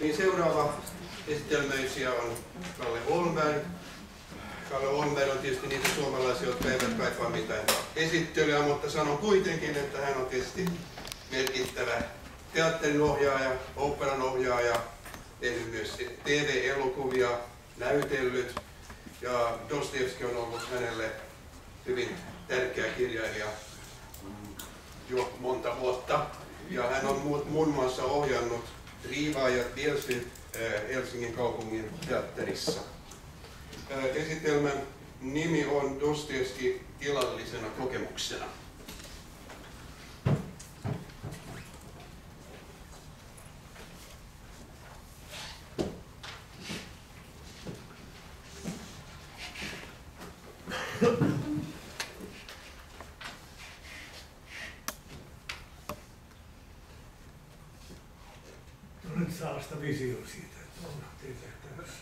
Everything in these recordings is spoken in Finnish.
Niin seuraava esitelmöitsijä on Kalle Holmberg. Kalle Holmberg on tietysti niitä suomalaisia, jotka eivät kaipaa mitään esittelyä, mutta sanon kuitenkin, että hän on tietysti merkittävä teatterin ohjaaja, oopperan ohjaaja, tehnyt myös TV-elokuvia, näytellyt, ja Dostojevski on ollut hänelle hyvin tärkeä kirjailija jo monta vuotta. Ja hän on muun muassa ohjannut Riivaa ja Bielsy Helsingin kaupungin teatterissa. Esitelmän nimi on Dostojevski tilallisena kokemuksena. No nyt saa vasta visio siitä, että on teitä tässä.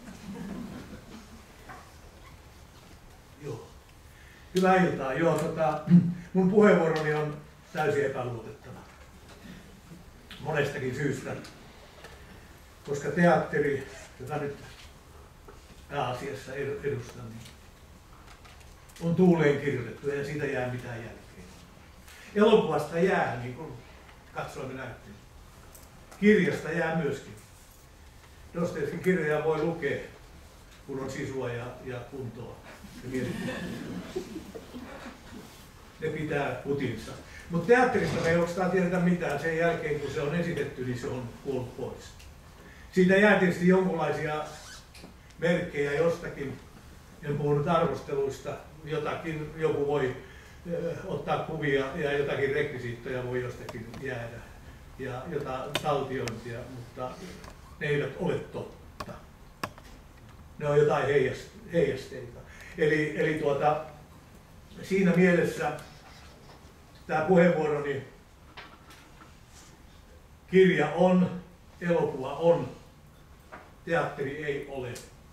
Joo. Hyvää iltaa. Joo, mun puheenvuoroni on täysin epäluotettava. Monestakin syystä. Koska teatteri, jota nyt pääasiassa edustan, niin on tuuleen kirjoitettu ja siitä jää mitään jälkeen. Elokuvasta jää, niin kuin katsoimme näytteen. Kirjasta jää myöskin. Dostojevskin kirjoja voi lukea, kun on sisua ja kuntoa. Ne pitää kutinsa. Mutta teatterista me ei oikeastaan tiedetä mitään. Sen jälkeen, kun se on esitetty, niin se on kuollut pois. Siitä jää tietysti jonkinlaisia merkkejä jostakin. En puhunut arvosteluista. Joku voi ottaa kuvia ja jotakin rekvisiittoja voi jostakin jäädä. Ja jotain taltiointia, mutta ne eivät ole totta. Ne on jotain heijasteita. Eli siinä mielessä tämä puheenvuoroni, kirja on, elokuva on, teatteri ei ole.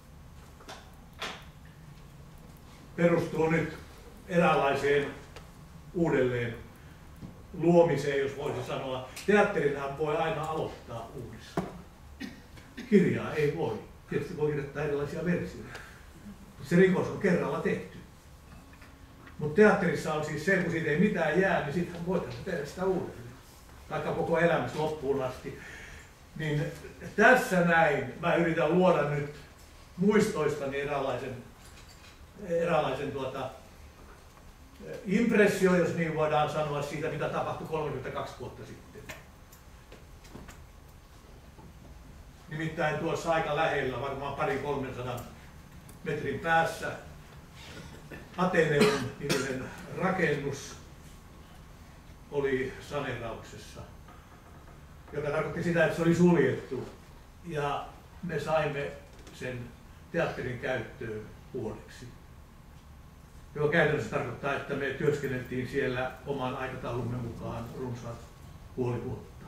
Perustuu nyt eräänlaiseen uudelleen luomiseen, jos voisi sanoa. Teatterinahan voi aina aloittaa uudestaan. Kirjaa ei voi. Tietysti voi kirjoittaa erilaisia versioita. Se rikos on kerralla tehty. Mutta teatterissa on siis se, kun siitä ei mitään jää, niin sitten voitaisiin tehdä sitä uudelleen. Vaikka koko elämässä loppuun asti. Niin tässä näin mä yritän luoda nyt muistoistani eräänlaisen impressio, jos niin voidaan sanoa, siitä, mitä tapahtui 32 vuotta sitten. Nimittäin tuossa aika lähellä, varmaan 200–300 metrin päässä, Ateneum-niminen rakennus oli saneerauksessa, joka tarkoitti sitä, että se oli suljettu. Ja me saimme sen teatterin käyttöön vuodeksi. Joka käytännössä tarkoittaa, että me työskenneltiin siellä oman aikataulumme mukaan runsaat puoli vuotta.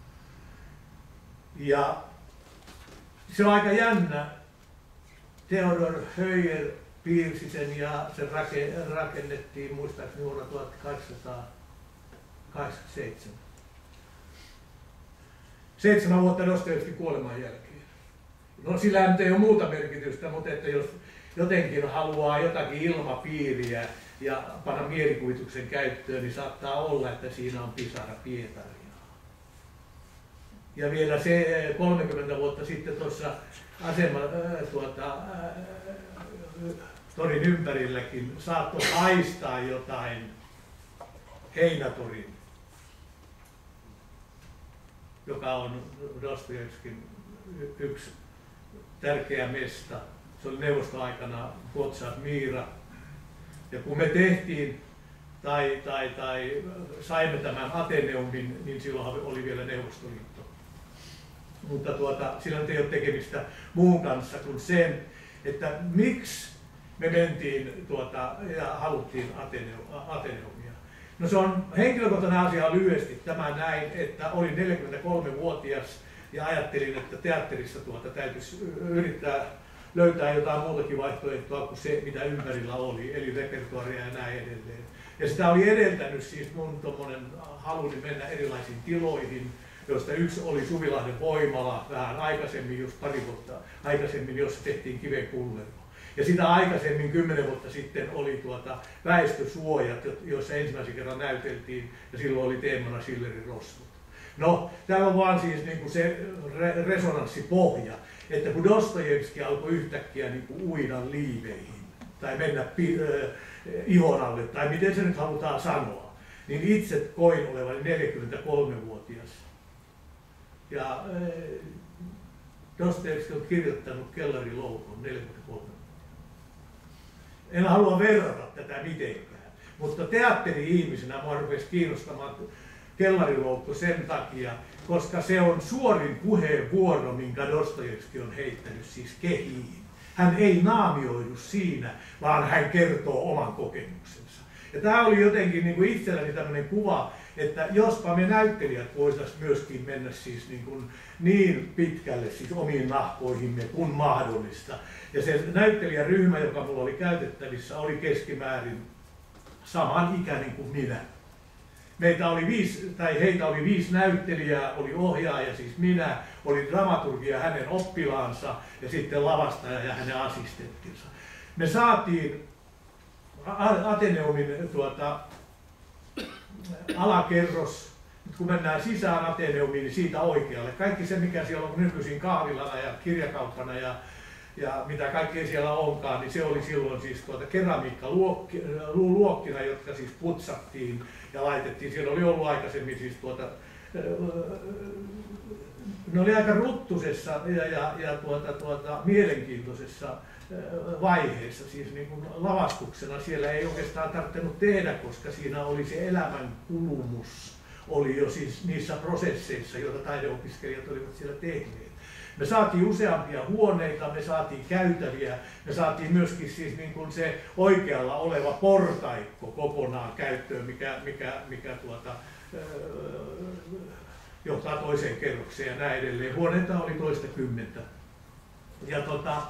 Ja se on aika jännä. Theodor Höyer piirsi sen ja se rakennettiin muistaakseni vuonna 1887. 7 vuotta Dostojevskin kuoleman jälkeen. No sillä ei ole muuta merkitystä, mutta että jos jotenkin haluaa jotakin ilmapiiriä ja panna mielikuvituksen käyttöön, niin saattaa olla, että siinä on pisara Pietaria. Ja vielä se 30 vuotta sitten tuossa torin ympärilläkin saattoi haistaa jotain Heinätorin, joka on Dostojevskin yksi tärkeä mesta. Se oli neuvostoaikana Potsdam Miira. Ja kun me tehtiin tai saimme tämän Ateneumin, niin silloin oli vielä Neuvostoliitto. Mutta sillä ei ole tekemistä muun kanssa kuin sen, että miksi me mentiin ja haluttiin Ateneumia. No se on henkilökohtainen asia lyhyesti tämä näin, että olin 43-vuotias ja ajattelin, että teatterissa täytyisi yrittää löytää jotain muutakin vaihtoehtoa kuin se, mitä ympärillä oli, eli repertuaaria ja näin edelleen. Ja sitä oli edeltänyt siis mun tommonen haluni mennä erilaisiin tiloihin, joista yksi oli Suvilahden voimala vähän aikaisemmin, just pari vuotta aikaisemmin, jossa tehtiin kivenkullervo. Ja sitä aikaisemmin 10 vuotta sitten oli väestösuojat, joissa ensimmäisen kerran näyteltiin, ja silloin oli teemana Schillerin rosvot. No, täällä on vaan siis niinku se resonanssipohja, että kun Dostojevski alkoi yhtäkkiä niinku uida liiveihin, tai mennä ihon alle, tai miten se nyt halutaan sanoa, niin itse koin olevani 43-vuotias. Ja Dostojevski on kirjoittanut Kellariloukon 43. En halua verrata tätä mitenkään, mutta teatteri-ihmisenä minua rupesi kiinnostamaan Kellariloukko sen takia, koska se on suorin puheenvuoro, minkä Dostojevski on heittänyt siis kehiin. Hän ei naamioidu siinä, vaan hän kertoo oman kokemuksensa. Ja tämä oli jotenkin niin kuin itselläni tämmöinen kuva, että jospa me näyttelijät voitaisiin myöskin mennä siis niin pitkälle siis omiin nahkoihimme kuin mahdollista. Ja se näyttelijäryhmä, joka minulla oli käytettävissä, oli keskimäärin saman ikäinen kuin minä. Heitä oli 5 näyttelijää, oli ohjaaja, siis minä, oli dramaturgia hänen oppilaansa ja sitten lavastaja ja hänen assistenttinsa. Me saatiin Ateneumin alakerros, nyt kun mennään sisään Ateneumiin, niin siitä oikealle. Kaikki se, mikä siellä on nykyisin kahvilana ja kirjakauppana ja mitä kaikkea siellä onkaan, niin se oli silloin siis keramiikkaluokkina, jotka siis putsattiin ja laitettiin. Siellä oli ollut aikaisemmin siis ne oli aika ruttusessa ja mielenkiintoisessa vaiheessa, siis niin kuin lavastuksena siellä ei oikeastaan tarvinnut tehdä, koska siinä oli se elämän kulumus, oli jo siis niissä prosesseissa, joita taideopiskelijat olivat siellä tehneet. Me saatiin useampia huoneita, me saatiin käytäviä, me saatiin myöskin siis niin kuin se oikealla oleva portaikko kokonaan käyttöön, mikä johtaa toiseen kerrokseen ja näin edelleen. Huoneita oli toistakymmentä. Ja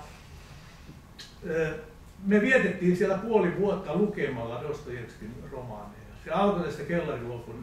me vietettiin siellä puoli vuotta lukemalla Dostojevskin romaaneja. Se alkoi tästä Kellariloukon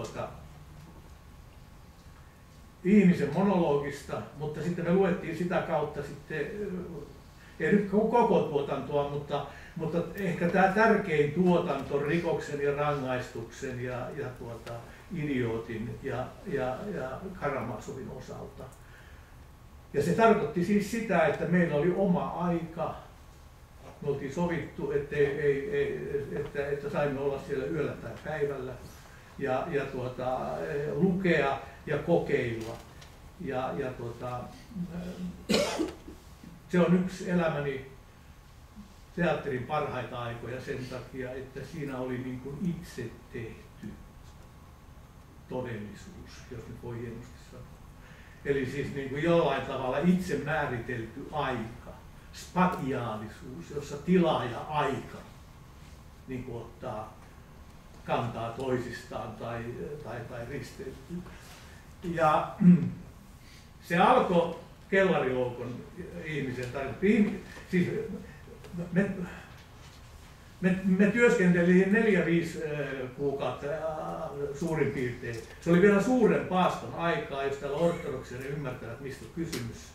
ihmisen monologista, mutta sitten me luettiin sitä kautta sitten, ei nyt koko tuotantoa, mutta ehkä tämä tärkein tuotanto Rikoksen ja rangaistuksen ja Idiootin ja Karamazovin osalta. Ja se tarkoitti siis sitä, että meillä oli oma aika. Me oltiin sovittu, että saimme olla siellä yöllä tai päivällä ja lukea ja kokeilla. Se on yksi elämäni teatterin parhaita aikoja sen takia, että siinä oli niin kuin itse tehty todellisuus, jos nyt voi hienosti sanoa. Eli siis niin kuin jollain tavalla itse määritelty aika, spatiaalisuus, jossa tila ja aika niin kuin ottaa kantaa toisistaan tai risteytyy. Ja se alkoi Kellariloukon ihmisen tarina. Siis me työskentelimme 4-5 kuukautta suurin piirtein. Se oli vielä suuren paaston aikaa, jos täällä ortodoksia ne ymmärtävät, mistä on kysymys.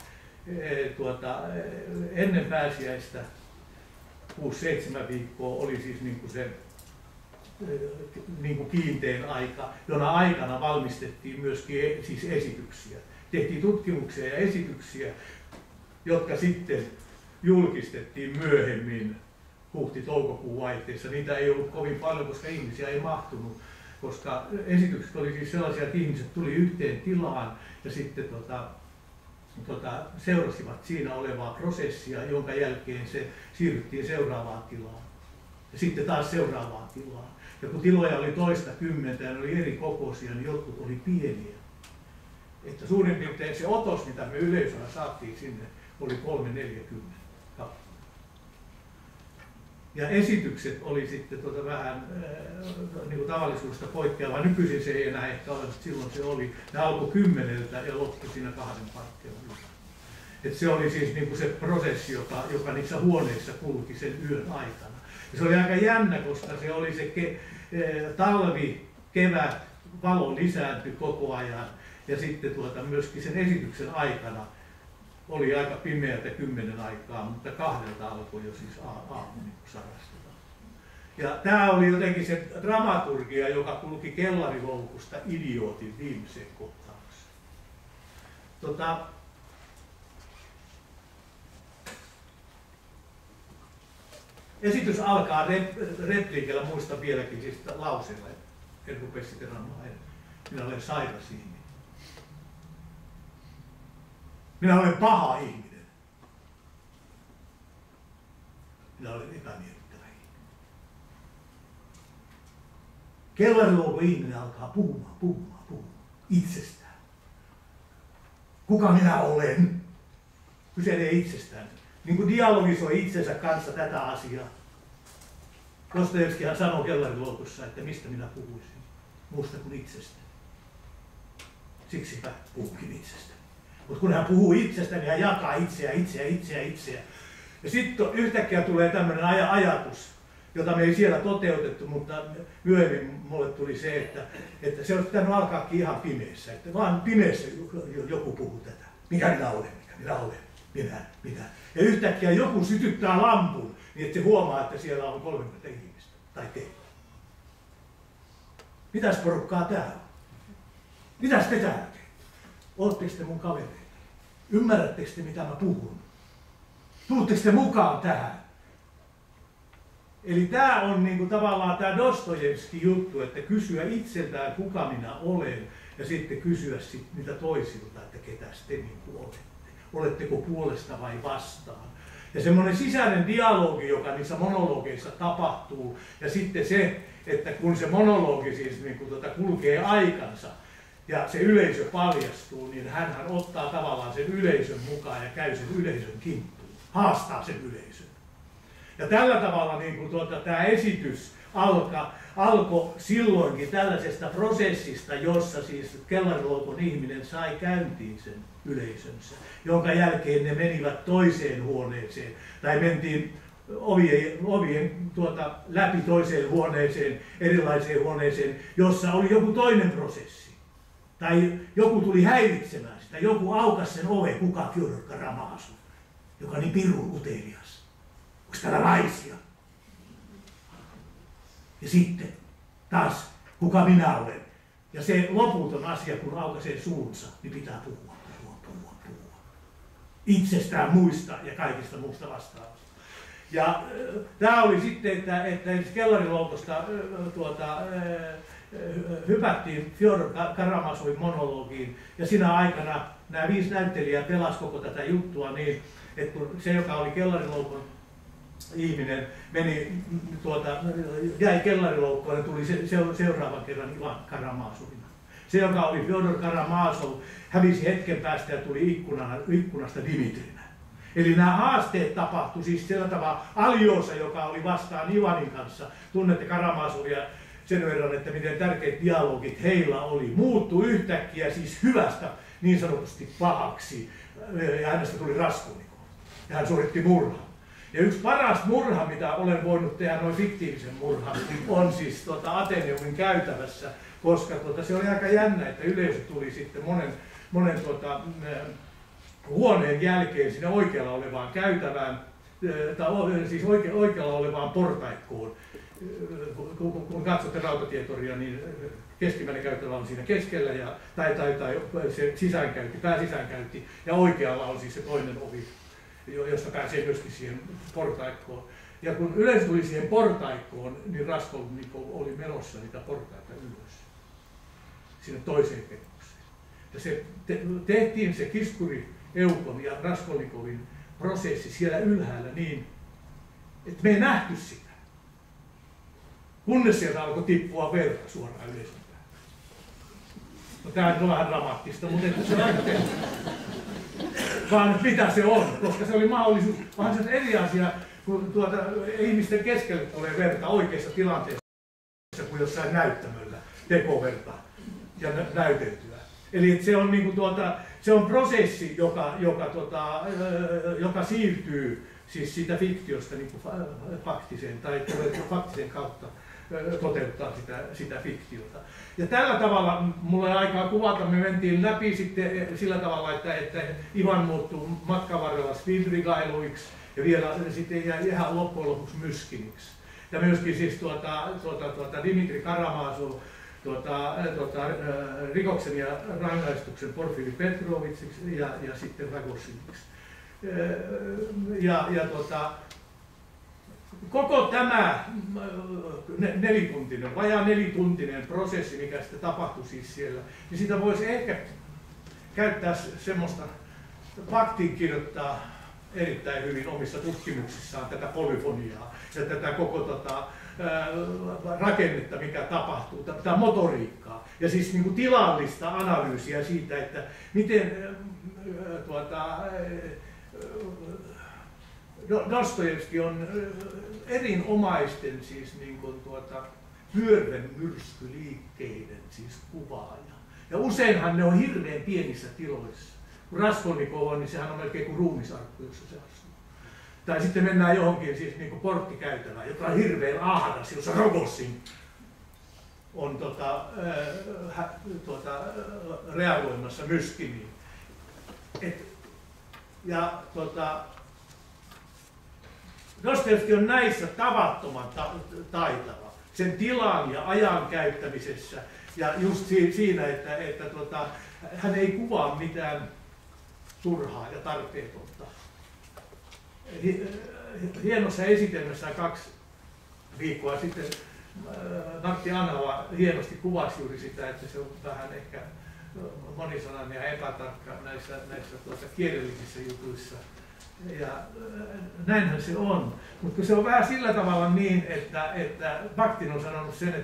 Ennen pääsiäistä 6-7 viikkoa oli siis niin kuin se niin kuin kiintein aika, jona aikana valmistettiin myöskin siis esityksiä. Tehtiin tutkimuksia ja esityksiä, jotka sitten julkistettiin myöhemmin huhti-toukokuun vaihteessa. Niitä ei ollut kovin paljon, koska ihmisiä ei mahtunut, koska esitykset oli siis sellaisia, että ihmiset tuli yhteen tilaan ja sitten seurasivat siinä olevaa prosessia, jonka jälkeen se siirryttiin seuraavaan tilaan ja sitten taas seuraavaan tilaan. Ja kun tiloja oli toistakymmentä ja ne oli eri kokoisia, niin jotkut oli pieniä. Että suurin piirtein se otos, mitä me yleisöllä saatiin sinne, oli 340. Ja esitykset oli sitten vähän niin kuin tavallisuudesta poikkeavaa. Nykyisin se ei enää ehkä ole, mutta silloin se oli. Ne alkoi 10 ja loppui siinä 2 partioon. Et se oli siis niin kuin se prosessi, joka niissä huoneissa kulki sen yön aikana. Ja se oli aika jännä, koska se oli se talvi, kevät, valo lisääntyi koko ajan. Ja sitten myöskin sen esityksen aikana oli aika pimeältä 10 aikaa, mutta 2 alkoi jo siis aamu niin sarasteta. Ja tämä oli jotenkin se dramaturgia, joka kulki kellariloukusta idiootin viimeiseen kohtaukseen. Esitys alkaa repliikillä, muistan vieläkin siis lauseella, en rupea sitten sanomaan, minä olen sairas ihminen. Minä olen paha ihminen. Minä olen epämiellyttävä ihminen. Kellariloukun ihminen alkaa puhumaan itsestään. Kuka minä olen? Kyselee itsestään. Niin kuin dialogisoi itsensä kanssa tätä asiaa. Dostojevskihan sanoo kellariloukussa, että mistä minä puhuisin. Muusta kuin itsestäni. Siksipä puhukin itsestäni. Mutta kun hän puhuu itsestä, niin hän jakaa itseä. Ja sitten yhtäkkiä tulee tämmöinen ajatus, jota me ei siellä toteutettu, mutta myöhemmin mulle tuli se, että se olisi pitänyt alkaakin ihan pimeässä. Että vaan pimeässä joku puhuu tätä. Mikä minä olen? Mitä? Ja yhtäkkiä joku sytyttää lampun, niin että se huomaa, että siellä on 30 ihmistä. Tai te. Mitäs porukkaa täällä on? Mitäs te täällä teette? Oletteko te mun kavereita? Ymmärrättekö te, mitä mä puhun? Tuutteko te mukaan tähän? Eli tämä on niinku tavallaan tämä Dostojevskin juttu, että kysyä itseltään, kuka minä olen, ja sitten kysyä niitä toisilta, että ketäs te niinku olette. Oletteko puolesta vai vastaan? Ja semmoinen sisäinen dialogi, joka niissä monologeissa tapahtuu, ja sitten se, että kun se monologi siis niinku kulkee aikansa, ja se yleisö paljastuu, niin hänhän ottaa tavallaan sen yleisön mukaan ja käy sen yleisön kimppuun, haastaa sen yleisön. Ja tällä tavalla niin tämä esitys alkoi silloinkin tällaisesta prosessista, jossa siis kellariloukun ihminen sai käyntiin sen yleisönsä, jonka jälkeen ne menivät toiseen huoneeseen tai mentiin ovien läpi toiseen huoneeseen, erilaiseen huoneeseen, jossa oli joku toinen prosessi. Tai joku tuli häiritsemään sitä, joku aukasi sen oven, kuka Fjodor Karamazov, joka on niin pirun utelias. Onko täällä naisia? Ja sitten taas, kuka minä olen. Ja se loputon asia, kun aukaisee suunsa, niin pitää puhua. Itsestään muista ja kaikista muusta vastaavasta. Ja tämä oli sitten, että kellariloukosta hypättiin Fjodor Karamazovin monologiin, ja siinä aikana nämä 5 näyttelijää pelasivat koko tätä juttua niin, että kun se, joka oli kellariloukun ihminen, jäi kellariloukkoon ja tuli seuraavan kerran Ivan Karamazovina. Se, joka oli Fjodor Karamazov, hävisi hetken päästä ja tuli ikkunasta Dimitrinä. Eli nämä haasteet tapahtuivat siis sillä tavalla Aljosa, joka oli vastaan Ivanin kanssa. Tunnette Karamazovia sen verran, että miten tärkeät dialogit heillä oli. Muuttui yhtäkkiä siis hyvästä niin sanotusti pahaksi. Ja hänestä tuli Raskolnikov. Ja hän suoritti murhan. Ja yksi paras murha, mitä olen voinut tehdä, noin fiktiivisen murhan, on siis Ateneumin käytävässä. Koska se oli aika jännä, että yleisö tuli sitten monen huoneen jälkeen sinne oikealla olevaan käytävään, tai siis oikealla olevaan portaikkoon. Kun katsotte rautatietoria, niin keskimmäinen käytävä on siinä keskellä, tai se sisäänkäynti, pääsisäänkäynti, ja oikealla on siis se toinen ovi, josta pääsee myöskin siihen portaikkoon. Ja kun yleisö tuli siihen portaikkoon, niin Raskolnikov oli menossa niitä portaita ylös, sinne toiseen kerrokseen. Ja se tehtiin se Kiskuri, Eukon ja Raskolnikovin prosessi siellä ylhäällä niin, että me ei nähty sitä. Kunnes sieltä alkoi tippua verta suoraan yleisön päälle. No tämä on vähän dramaattista, mutta että se näyttää. Vaan mitä se on, koska se oli mahdollisuus. Vaan se on eri asia, kun ihmisten keskelle tulee verta oikeassa tilanteessa kuin jossain näyttämöllä tekoverta ja näyteltyä. Eli se on, niin kuin se on prosessi, joka siirtyy siis sitä fiktiosta niin kuin faktiseen tai faktisen kautta toteuttaa sitä fiktiota. Ja tällä tavalla mulla ei aikaa kuvata, me mentiin läpi sitten sillä tavalla, että Ivan muuttuu matkan varrella speedrigailuiksi ja vielä sitten jäi ihan loppujen lopuksi Myskiniksi. Ja myöskin siis Dimitri Karamazov rikoksen ja rangaistuksen Porfiri Petrovitsiksi ja sitten Ragossiniksi. Koko tämä vajaa nelituntinen prosessi, mikä sitten tapahtui siis siellä, niin sitä voisi ehkä käyttää semmoista, faktiin kirjoittaa erittäin hyvin omissa tutkimuksissaan tätä polyfoniaa ja tätä koko rakennetta, mikä tapahtuu, tätä motoriikkaa ja siis niin kuin tilallista analyysiä siitä, että miten Dostojevski on erinomaisten siis niin kuin pyörremyrskyliikkeiden siis kuvaaja. Ja useinhan ne on hirveän pienissä tiloissa. Kun Raskolnikov on, niin sehän on melkein kuin ruumisarkku, jossa se asuu. Tai sitten mennään johonkin siis niin kuin porttikäytävään, joka on hirveän ahdas, jossa Rogossin on reagoimassa Myskiniin. Dostojevski on näissä tavattoman taitava. Sen tilan ja ajan käyttämisessä ja just siinä, että hän ei kuvaa mitään turhaa ja tarpeetonta. Hienossa esitelmässä 2 viikkoa sitten Matti Anhala hienosti kuvasi juuri sitä, että se on vähän ehkä monisanainen ja epätarkka näissä kielellisissä jutuissa. Ja näinhän se on, mutta se on vähän sillä tavalla niin, että Bakhtin on sanonut sen,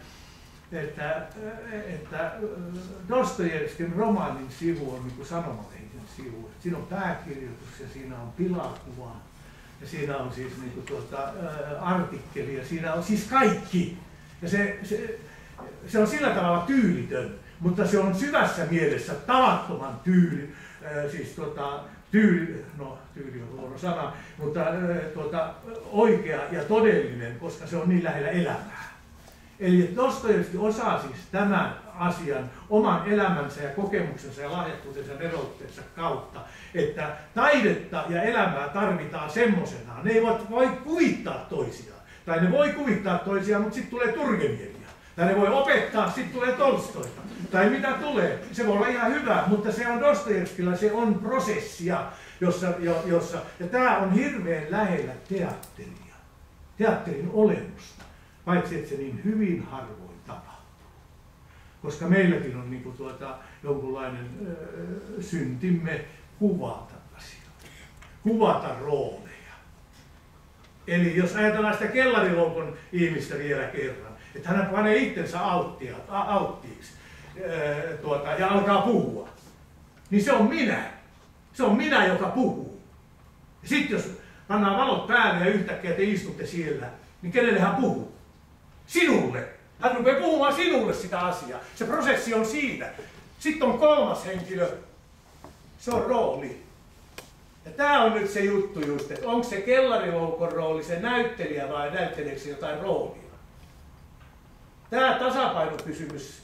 että Dostojevskin romaanin sivu on niin kuin sanomalehden sivu. Siinä on pääkirjoitus ja siinä on pilakuva ja siinä on siis niin kuin artikkeli ja siinä on siis kaikki. Ja se on sillä tavalla tyylitön, mutta se on syvässä mielessä tavattoman tyyli on huono sana, mutta oikea ja todellinen, koska se on niin lähellä elämää. Eli Dostojevski osaa siis tämän asian oman elämänsä ja kokemuksensa ja lahjakkuutensa ja nerotteensa kautta, että taidetta ja elämää tarvitaan semmoisenaan. Ne ei voi kuvittaa toisiaan. Tai ne voi kuvittaa toisiaan, mutta sitten tulee Turgeneviä. Tai ne voi opettaa, sitten tulee Tolstoita. Tai mitä tulee. Se voi olla ihan hyvä, mutta se on Dostojevskilla, se on prosessia, jossa ja tämä on hirveän lähellä teatteria. Teatterin olemusta. Paitsi että se niin hyvin harvoin tapahtuu. Koska meilläkin on niin kuin jonkunlainen syntimme kuvata asioita. Kuvata rooleja. Eli jos ajatellaan sitä kellariloukon ihmistä vielä kerran, että hän panee itsensä alttiiksi ja alkaa puhua, niin se on minä. Se on minä, joka puhuu. Sitten jos pannaan valot päälle ja yhtäkkiä te istutte siellä, niin kenelle hän puhuu? Sinulle. Hän rupeaa puhumaan sinulle sitä asiaa. Se prosessi on siitä. Sitten on 3. henkilö. Se on rooli. Ja tämä on nyt se juttu just, että onko se kellariloukon rooli se näyttelijä vai näytteleekö se jotain roolia. Tämä tasapainokysymys,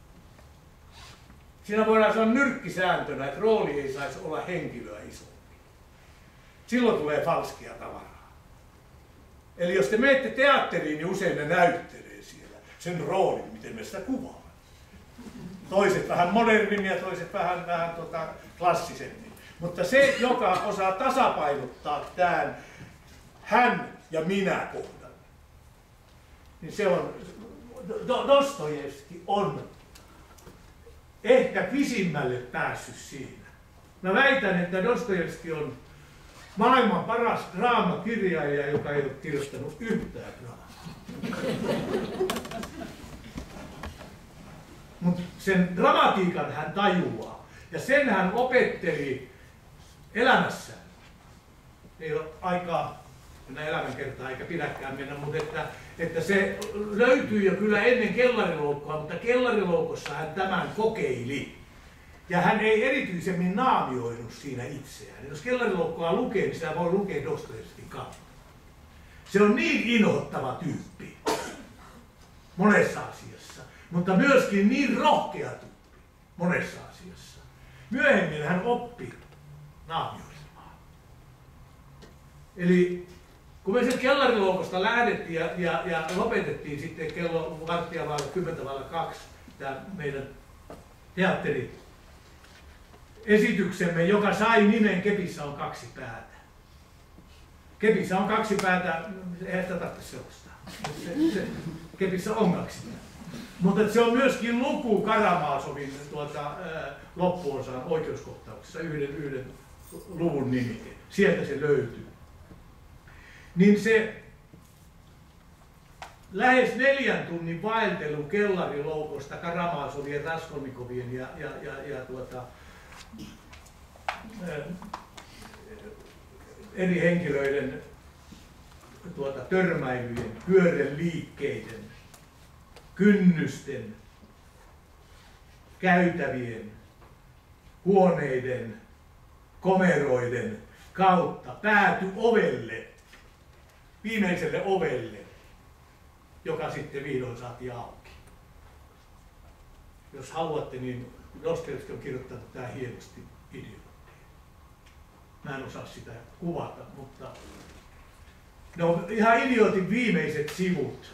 siinä voidaan sanoa nyrkkisääntönä, että rooli ei saisi olla henkilöä isompi. Silloin tulee falskia tavaraa. Eli jos te menette teatteriin, niin usein ne näyttelee siellä sen roolin, miten me sitä kuvaamme. Toiset vähän modernin ja toiset vähän klassisemmin. Mutta se, joka osaa tasapainottaa tämän hän ja minä kohdan, niin se on, Dostojevski on ehkä pisimmälle päässyt siinä. Mä väitän, että Dostojevski on maailman paras draamakirjailija, joka ei ole kirjoittanut yhtään draamaa. Mutta sen dramatiikan hän tajuaa. Ja sen hän opetteli elämässään. Ei ole aikaa mennä elämänkertaa eikä pidäkään mennä, mutta että se löytyy jo kyllä ennen kellariloukkoa, mutta kellariloukossa hän tämän kokeili. Ja hän ei erityisemmin naamioinut siinä itseään. Jos kellariloukkua lukee, niin sitä voi lukea Dostojevskin kautta. Se on niin inhottava tyyppi monessa asiassa, mutta myöskin niin rohkea tyyppi monessa asiassa. Myöhemmin hän oppi naamioimaan. Eli kun me sen kellariloukosta lähdettiin ja lopetettiin sitten kello 10:02 tämä meidän teatteriesityksemme, joka sai nimen Kepissä on kaksi päätä. Kepissä on kaksi päätä, eihän sitä tarvitse selostaa. Kepissä on kaksi päätä. Mutta se on myöskin luku Karamazovin loppuosan oikeuskohtauksessa, yhden luvun nimike. Sieltä se löytyy. Niin se lähes 4 tunnin vaeltelu kellariloukosta Karamazovien, Raskolnikovien ja eri henkilöiden törmäilyjen, pyöräliikkeiden, kynnysten, käytävien, huoneiden, komeroiden kautta päätyi ovelle, viimeiselle ovelle, joka sitten vihdoin saatiin auki. Jos haluatte, niin Dostojevski on kirjoittanut tämä hienosti Idioottiin. Mä en osaa sitä kuvata, mutta ne on ihan Idiootin viimeiset sivut,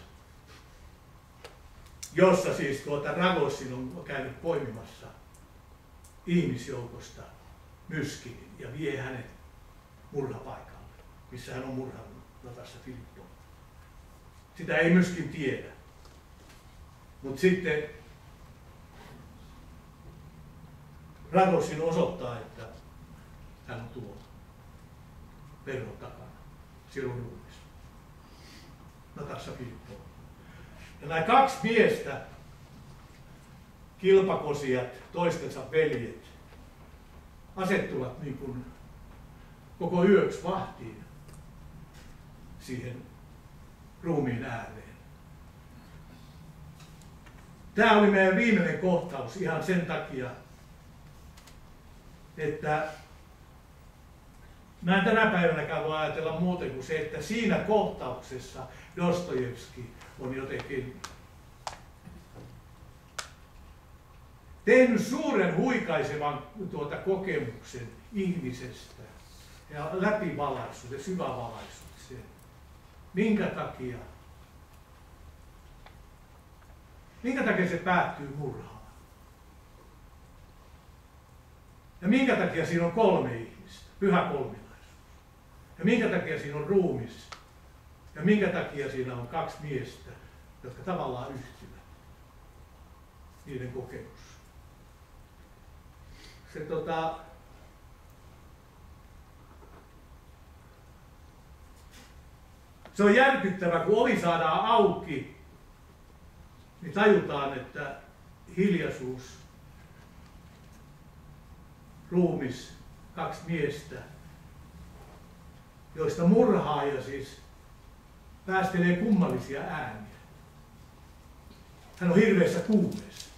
jossa siis Ragozin on käynyt poimimassa ihmisjoukosta Myskinin ja vie hänet murhapaikalle, missä hän on murhannut Natassa Filippova. Sitä ei Myskin tiedä. Mutta sitten Ragozin osoittaa, että hän on tuolla verhon takana. Siellä on ruumis. Natassa Filippova. Ja nämä kaksi miestä, kilpakosijat, toistensa veljet, asettuvat niin kuin koko yöksi vahtiin siihen ruumiin ääreen. Tämä oli meidän viimeinen kohtaus ihan sen takia, että mä en tänä päivänäkään voi ajatella muuten kuin se, että siinä kohtauksessa Dostojevski on jotenkin tehnyt suuren huikaisevan kokemuksen ihmisestä ja läpivalaissut ja syvävalaissut sen. Minkä takia se päättyy murhaan? Ja minkä takia siinä on 3 ihmistä, pyhä kolminaisuus? Ja minkä takia siinä on ruumis? Ja minkä takia siinä on 2 miestä, jotka tavallaan yhtyvät niiden kokemus? Se on järkyttävä, kun ovi saadaan auki, niin tajutaan, että hiljaisuus, ruumis, 2 miestä, joista murhaaja siis päästelee kummallisia ääniä. Hän on hirveässä kuumeessa.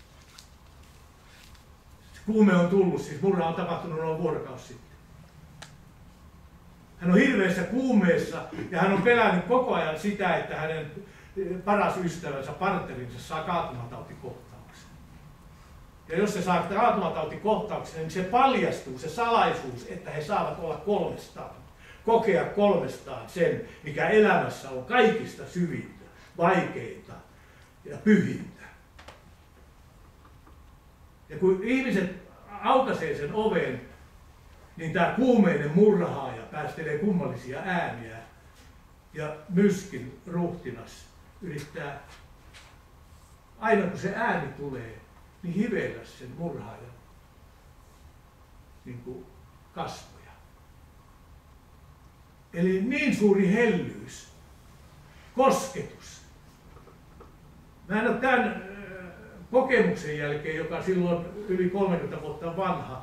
Se kuume on tullut, siis murha on tapahtunut noin vuorokausi sitten. Hän on hirveässä kuumeessa ja hän on pelännyt koko ajan sitä, että hänen paras ystävänsä, partnerinsa saa kaatumatauttikohtauksen. Ja jos se saa kaatumatauttikohtauksen, niin se paljastuu, se salaisuus, että he saavat olla 3, kokea 3 sen, mikä elämässä on kaikista syvintä, vaikeinta ja pyhintä. Ja kun ihmiset aukaisee sen oven, niin tämä kuumeinen murhaaja päästelee kummallisia ääniä ja Myskin ruhtinas yrittää, aina kun se ääni tulee, niin hiveillä sen murhaajan niin kuin kasvoja. Eli niin suuri hellyys, kosketus. Mä en ole tämän kokemuksen jälkeen, joka silloin yli 30 vuotta vanha,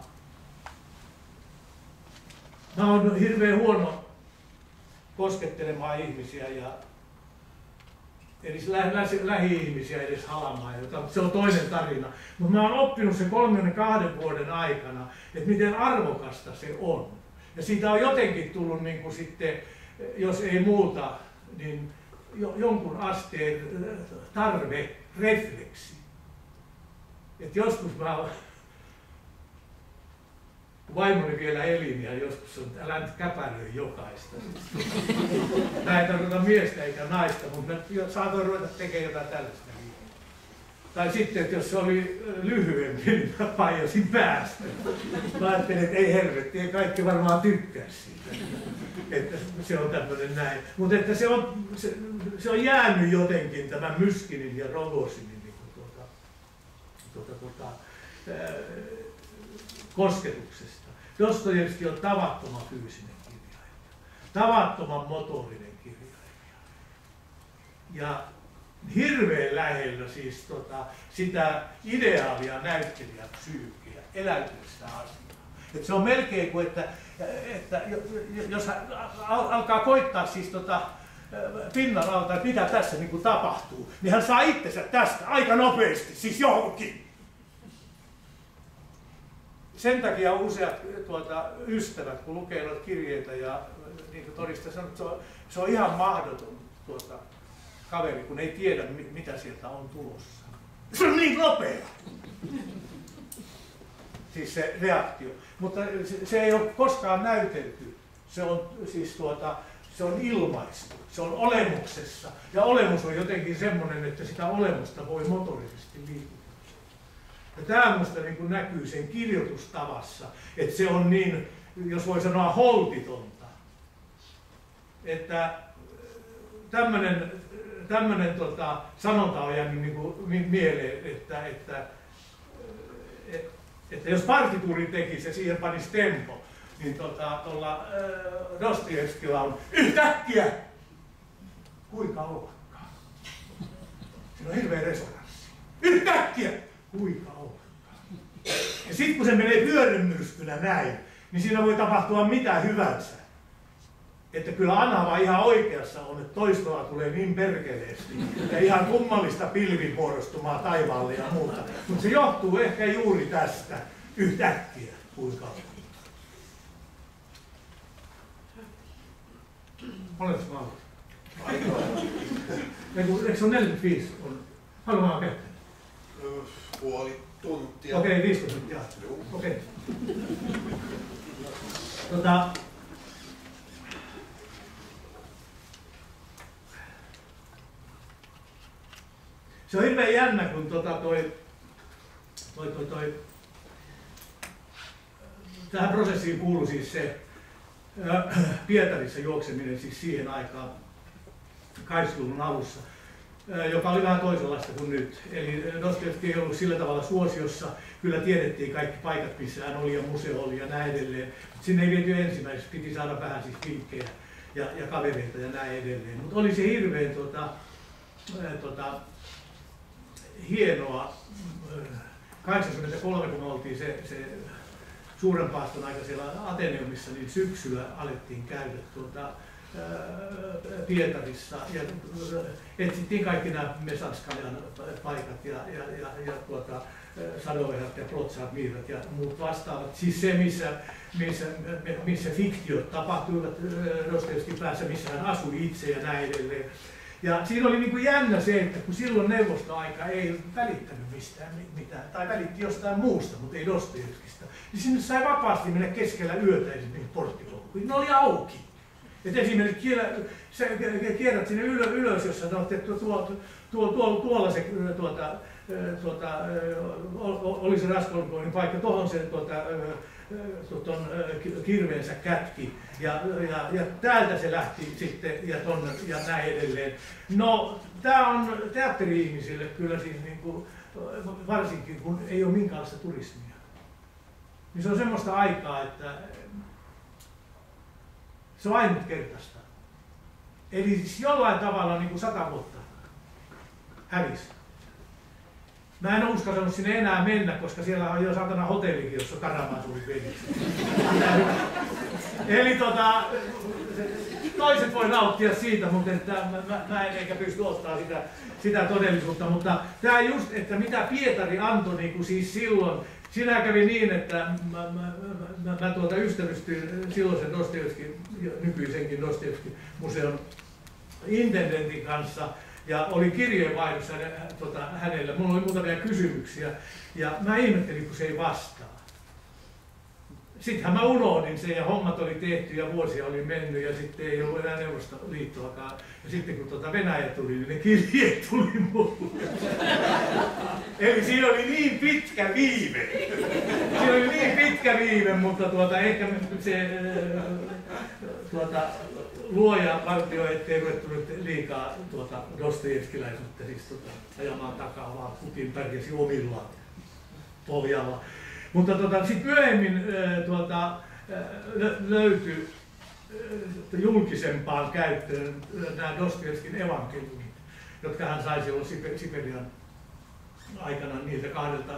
mä oon hirveän huono koskettelemaan ihmisiä ja eli lähi-ihmisiä edes halamaan, se on toinen tarina. Mutta mä oon oppinut sen 32 vuoden aikana, että miten arvokasta se on. Ja siitä on jotenkin tullut niin kuin sitten, jos ei muuta, niin jonkun asteen tarve, refleksi. Et joskus mä vaimoni vielä elin ja joskus on, älä nyt käpäröi jokaista. Mä ei tarkoita miestä eikä naista, mutta mä saatoin ruveta tekemään jotain tällaista. Tai sitten, että jos se oli lyhyempi, niin mä paijasin päästä. Mä ajattelin, että ei helvetti, ei kaikki varmaan tykkää siitä. Että se on tämmöinen näin. Mutta että se on jäänyt jotenkin tämän Myskinin ja Rogozinin niin kosketuksesta. Dostojevski on tavattoman fyysinen kirjailija, tavattoman motorinen kirjailija. Ja hirveän lähellä siis sitä ideaalia näyttelijän psyykkiä, eläytyistä asiaa. Et se on melkein kuin, että jos alkaa koittaa siis pinnan alta, että mitä tässä niin kuin tapahtuu, niin hän saa itsensä tästä aika nopeasti, siis johonkin. Sen takia useat ystävät, kun lukee noita kirjeitä ja niin todistaa, sanoo, että se on ihan mahdoton kaveri, kun ei tiedä, mitä sieltä on tulossa. Se on niin nopea! Siis se reaktio. Mutta se ei ole koskaan näytelty. Se on, siis se on ilmaistu. Se on olemuksessa. Ja olemus on jotenkin semmoinen, että sitä olemusta voi motorisesti liikuttaa. Ja tämä minusta niin kuin näkyy sen kirjoitustavassa, että se on niin, jos voi sanoa, holtitonta. Että tämmöinen sanonta on jäänyt niin kuin mieleen, että jos partituuri tekisi ja siihen panisi tempo, niin tuolla Dostojevskilla on yhtäkkiä, kuinka ollakaan. Siinä on hirveä resonanssi. Yhtäkkiä, kuinka ollakaan. Ja sitten kun se menee pyörrymyrskynä näin, niin siinä voi tapahtua mitä hyvänsä. Että kyllä Anava ihan oikeassa on, että toistoa tulee niin perkeleesti ja ihan kummallista pilvimuodostumaa taivaalle ja muuta. Mutta se johtuu ehkä juuri tästä yhtäkkiä, kuinka on. Oletko valmis? Eikö se on 45? Haluan käyttää? Puoli tuntia. Okei, 15 minuuttia. Okei. Se on hirveän jännä, kun tähän prosessiin kuului siis se Pietarissa juokseminen siis siihen aikaan 80-luvun alussa, joka oli vähän toisenlaista kuin nyt. Eli Dostojevski ei ollut sillä tavalla suosiossa. Kyllä tiedettiin kaikki paikat, missä hän oli ja museo oli ja näin edelleen. Sinne ei viety ensimmäiseksi, piti saada vähän siis vinkkejä ja kavereita ja näin edelleen. Mutta oli se hirveän hienoa. 83, kun oltiin se suuren paaston aika siellä Ateneumissa, niin syksyllä alettiin käydä Pietarissa ja etsittiin kaikki nämä Mesanskajan paikat ja Sadoverat ja Plotsat, Miirat ja muut vastaavat. Siis se, missä fiktiot tapahtuivat Dostojevskin päässä, missä hän asui itse ja näin edelleen. Ja siinä oli niin kuin jännä se, että kun silloin neuvostoaika ei välittänyt mistään mitään, tai välitti jostain muusta, mutta ei Dostojevskista, niin sinne sai vapaasti mennä keskellä yötä esimerkiksi porttikoukkuihin. Ne oli auki. Et esimerkiksi kierrät sinne ylös, jos sanot, että tuolla se oli se Raskolnikoin paikka, tuohon se kirveensä kätki ja täältä se lähti sitten ja tonne ja näin edelleen. No, tämä on teatteri-ihmisille kyllä siis niin kuin, varsinkin kun ei ole minkäänlaista turismia. Niin se on semmoista aikaa, että se on ainutkertaista. Eli siis jollain tavalla niin kuin 100 vuotta hävisi. Mä en ole uskaltanut sinne enää mennä, koska siellä on jo saatana hotellikin, jossa on Karamazovin veneksi. Eli toiset voi nauttia siitä, mutta että mä en eikä pysty ottamaan sitä todellisuutta. Mutta tämä just, että mitä Pietari antoi niin kuin siis silloin, siinä kävi niin, että mä ystävystyin silloisen Dostojevskin, nykyisenkin Dostojevskin museon intendentin kanssa ja olin kirjeenvaihdossa hänellä. Mulla oli muutamia kysymyksiä ja mä ihmettelin, kun se ei vastaa. Sittenhän mä unohdin sen ja hommat oli tehty ja vuosia oli mennyt ja sitten ei ollut enää Neuvostoliittoakaan. Ja sitten kun Venäjä tuli, niin ne kirjeet tuli mulle. Eli siinä oli niin pitkä viive. Mutta ehkä se luoja valtio, ettei ruvettu nyt liikaa dostojevskiläisyyttä siis ajamaan takaa, vaan kukin pärjäsi omillaan pohjalla. Mutta sitten myöhemmin löytyi julkisempaan käyttöön nämä Dostojevskin evankeliumit, jotka hän sai silloin Siperian aikana niiltä kahdelta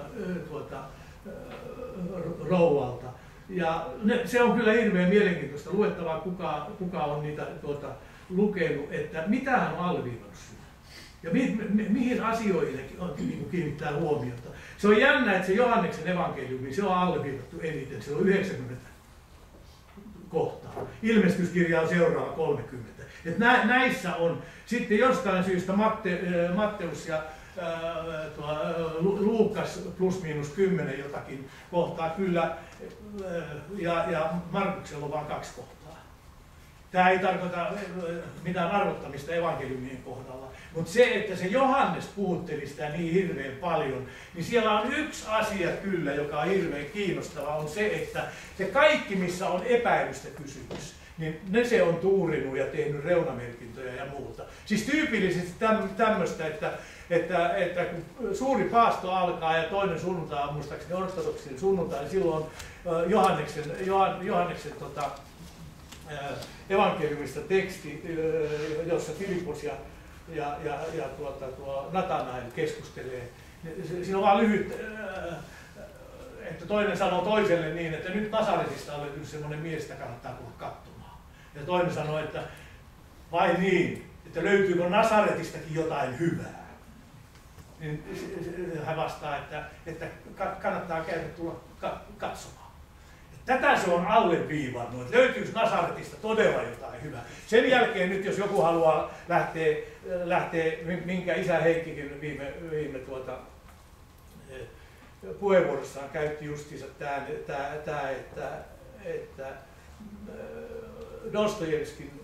rouvalta. Ja se on kyllä hirveän mielenkiintoista luettavaa, kuka on niitä lukenut, että mitä hän on alleviivannut siinä. Ja mihin asioihin on kiinnittää huomiota. Se on jännä, että se Johanneksen evankeliumi, se on alleviivattu eniten, se on 90 kohtaa. Ilmestyskirja on seuraava 30. Et näissä on sitten jostain syystä Matteus ja Luukas plus miinus 10 jotakin kohtaa kyllä, ja Markuksella on vain 2 kohtaa. Tämä ei tarkoita mitään arvottamista evankeliumien kohdalla, mutta se, että se Johannes puhutteli sitä niin hirveän paljon, niin siellä on yksi asia kyllä, joka on hirveän kiinnostava, on se, että se kaikki, missä on epäilystä kysymys, niin ne se on tuurinut ja tehnyt reunamerkintöjä ja muuta. Siis tyypillisesti tämmöistä, että kun suuri paasto alkaa ja toinen sunnuntai on muistaakseni ortodoksin sunnuntai, niin silloin Johanneksen evankeliumista teksti, jossa Filippos ja Natanael keskustelee. Siinä on vaan lyhyt, että toinen sanoo toiselle niin, että nyt Nasaretista on löytynyt semmoinen mies, sitä kannattaa tulla katsomaan. Ja toinen sanoo, että vai niin, että löytyykö Nasaretistakin jotain hyvää. Niin hän vastaa, että kannattaa käydä tulla katsomaan. Tätä se on alleviivannut, että löytyykö Nasaretista todella jotain hyvää. Sen jälkeen nyt, jos joku haluaa lähteä minkä isä Heikkikin viime puheenvuorossaan käytti justiinsa tämä, että Dostojevskin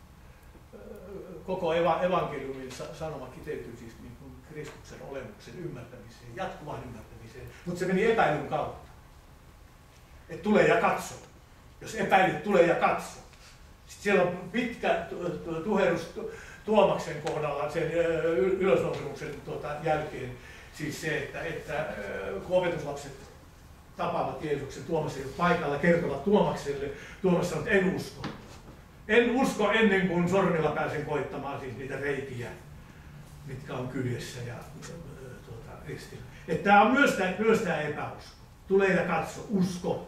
koko evankeliumin sanoma kiteytyy siis niin kuin Kristuksen olemuksen ymmärtämiseen, jatkuvaan ymmärtämiseen, mutta se meni epäilyn kautta. Että tulee ja katso. Jos epäilyt, tulee ja katso. Sitten siellä on pitkä tuherus Tuomaksen kohdalla sen ylösnousemuksen jälkeen. Siis se, että kun opetuslapset tapaavat Jeesuksen, Tuomas ei ole paikalla, kertovat Tuomakselle. Tuomas sanoo, että en usko. En usko ennen kuin sormilla pääsen koittamaan siis niitä reikiä, mitkä on kyljessä ja ristillä. Että tämä on myös tämä epäusko. Tulee ja katso, usko.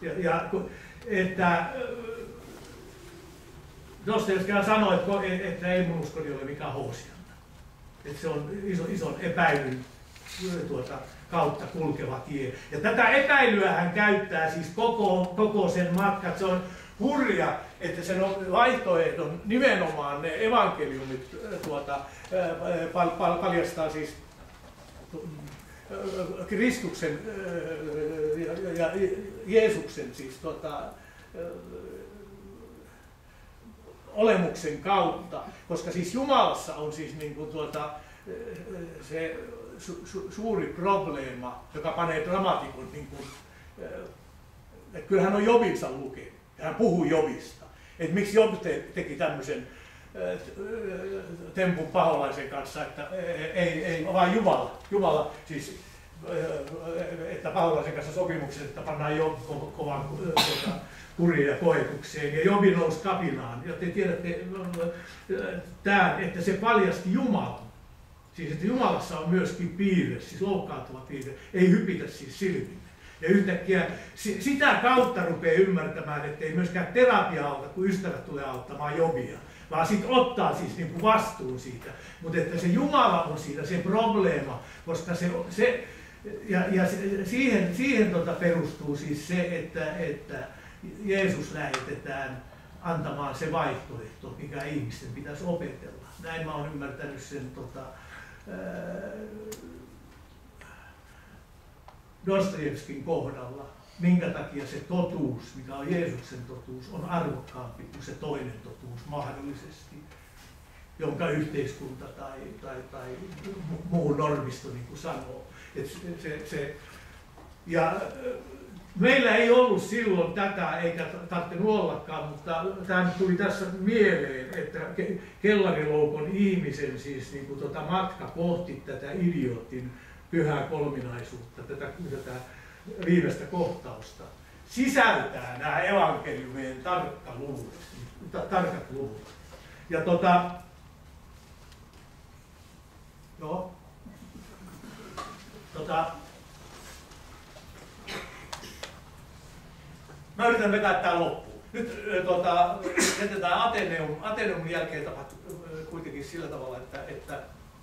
Että Dostojevski sanoi, että ei mun uskoni ole mikään Hoosianna. Että se on ison epäilyn kautta kulkeva tie. Ja tätä epäilyä hän käyttää siis koko sen matkan. Se on hurja, että sen vaihtoehdon nimenomaan ne evankeliumit paljastaa siis Kristuksen ja Jeesuksen siis olemuksen kautta, koska siis Jumalassa on siis niin kuin se suuri probleema, joka panee dramaatikon niin kuin, että kyllä hän on Jobinsa lukenut ja hän puhuu Jobista, että miksi Job teki tämmöisen tempun paholaisen kanssa, että ei vaan Jumala siis, että paholaisen kanssa sopimuksen, että pannaan Job kovan kuriin ja koetukseen, ja Jobi nousi kapinaan. Ja te tiedätte, että se paljasti Jumalan. Siis että Jumalassa on myöskin piirre, siis loukkaantuva piirre, ei hypitä siis silmille. Ja yhtäkkiä sitä kautta rupeaa ymmärtämään, että ei myöskään terapia auta, kun ystävät tulee auttamaan Jobia, vaan sitten ottaa siis niin kuin vastuun siitä. Mutta että se Jumala on siinä se probleema, koska siihen perustuu siis se, että Jeesus lähetetään antamaan se vaihtoehto, mikä ihmisten pitäisi opetella. Näin mä oon ymmärtänyt sen Dostojevskin kohdalla, minkä takia se totuus, mikä on Jeesuksen totuus, on arvokkaampi kuin se toinen totuus mahdollisesti, jonka yhteiskunta tai muu normisto niin kuin sanoo. Meillä ei ollut silloin tätä, eikä tarvinnut ollakaan, mutta tämä tuli tässä mieleen, että kellariloukon ihmisen siis niin kuin matka kohti tätä idiootin pyhää kolminaisuutta, tätä viimeistä kohtausta, sisältää nämä evankeliumien tarkat luvut. Ja mä yritän vetää tää loppuun. Nyt jätetään Ateneumin jälkeen tapahtuu kuitenkin sillä tavalla, että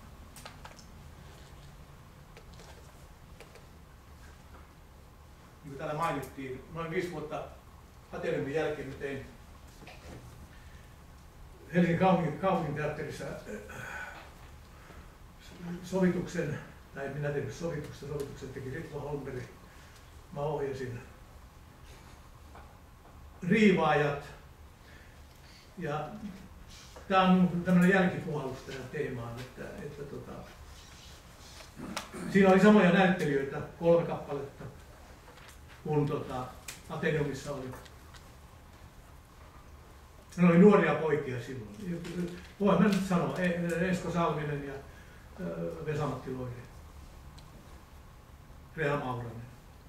niin kuin täällä mainittiin, noin 5 vuotta Ateneumin jälkeen tein Helsingin kaupunginteatterissa sovituksen, tai minä tein sovituksen teki Ritva Holmberg. Mä ohjasin Riivaajat. Ja tää on tämmöinen jälkipuhallus tähän teemaan, että siinä oli samoja näyttelijöitä, 3 kappaletta, kun Ateneumissa oli. Ne oli nuoria poikia silloin. Voin mä nyt sanoa, Esko Salminen ja Vesa-Matti Loiri, Rea Mauranen.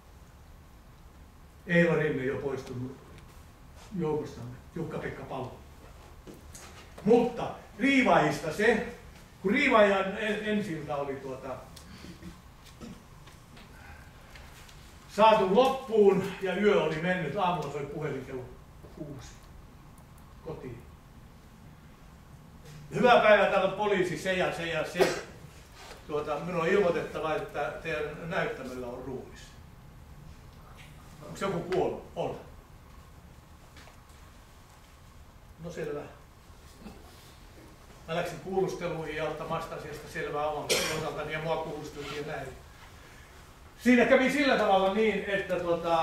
Eila Rinne jo poistunut joukostamme, Jukka-Pekka Palo. Mutta Riivaajista se, kun Riivaajan ensilta oli saatu loppuun ja yö oli mennyt, aamulla soi puhelin kello 6 kotiin. Hyvää päivää, täällä on poliisi, se ja se ja se. Minun on ilmoitettava, että teidän näyttämöllä on ruumis. Onko joku kuollut? On. No selvä. Mä läksin kuulusteluihin ja ottamaan sitä asiasta selvää oman osaltani ja mua kuulusteltiin näin. Siinä kävi sillä tavalla niin, että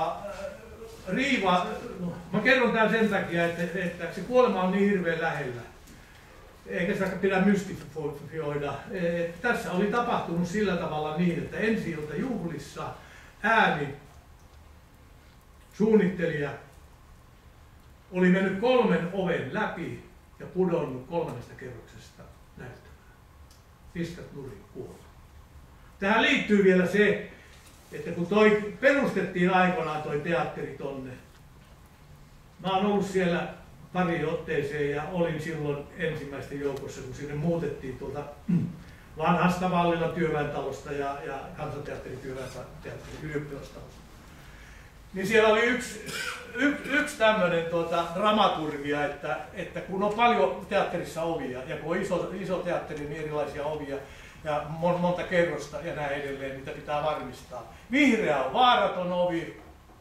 mä kerron tämän sen takia, että se kuolema on niin hirveän lähellä. Eikä sitä pidä mystifioida. Tässä oli tapahtunut sillä tavalla niin, että ensi-iltajuhlissa ääni suunnittelija oli mennyt 3 oven läpi ja pudonnut 3. kerroksesta näyttämään. Piskat nurin, kuollut. Tähän liittyy vielä se, että kun perustettiin aikoinaan toi teatteri tonne, mä oon ollut siellä pari otteeseen ja olin silloin ensimmäisten joukossa, kun sinne muutettiin tuolta vanhasta Vallilan työväentalosta ja Kansanteatterin työväenteatterin ylioppilastalosta. Niin siellä oli yksi tämmöinen dramaturgia, että kun on paljon teatterissa ovia ja kun on iso teatteri, niin erilaisia ovia ja monta kerrosta ja näin edelleen, niitä pitää varmistaa. Vihreä on vaaraton ovi,